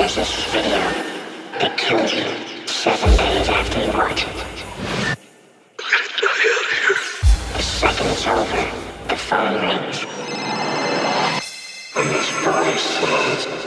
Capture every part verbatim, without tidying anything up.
There's this video that killed you seven days after you watched it. Get the hell out of here. The second it's over, the phone rings. And this voice says,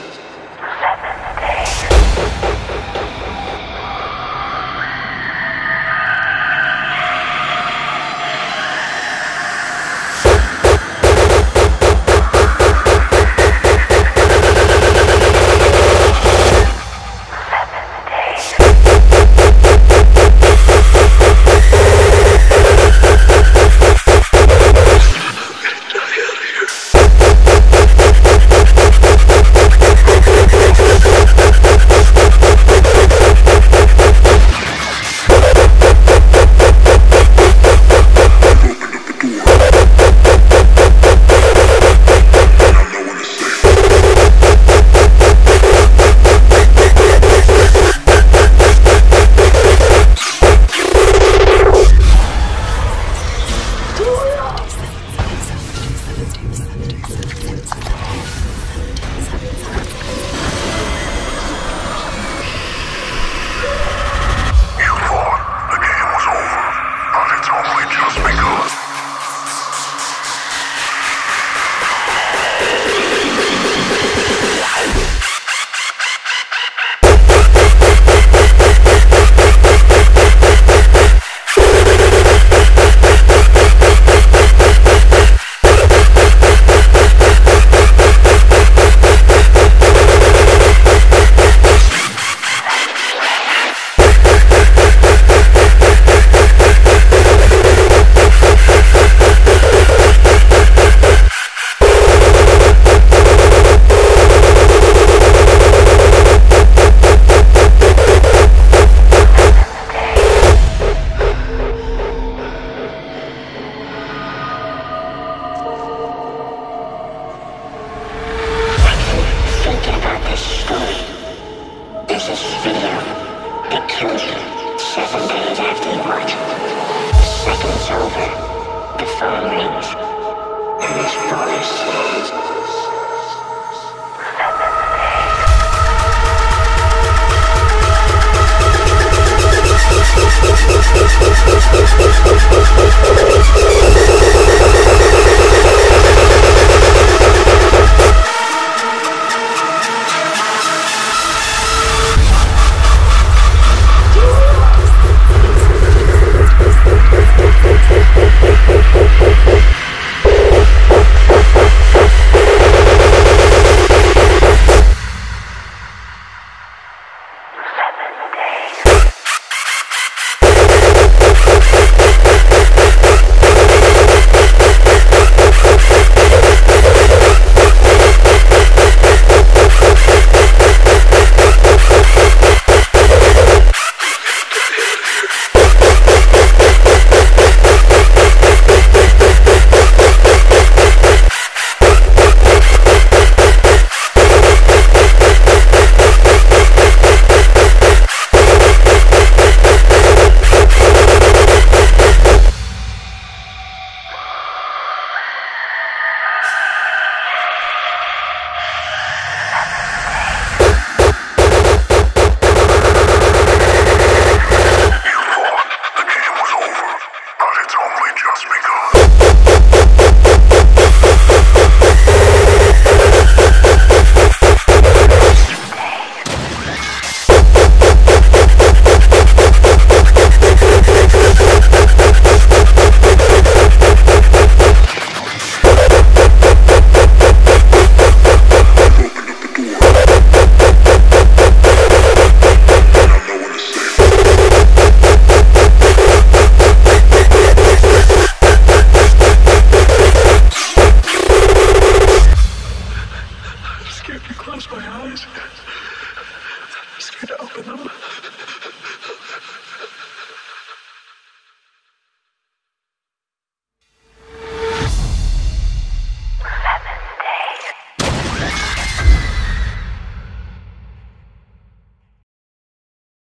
there's this video that killed you seven days after you watched it. The second it's over, the phone rings. And this voice says,